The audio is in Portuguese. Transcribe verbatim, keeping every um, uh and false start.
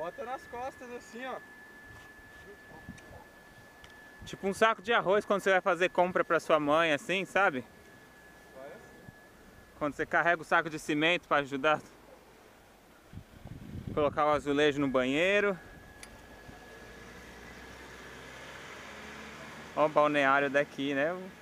Bota nas costas assim, ó. Tipo um saco de arroz quando você vai fazer compra pra sua mãe, assim, sabe? Vai assim. Quando você carrega o saco de cimento pra ajudar. Colocar o azulejo no banheiro. Ó o balneário daqui, né?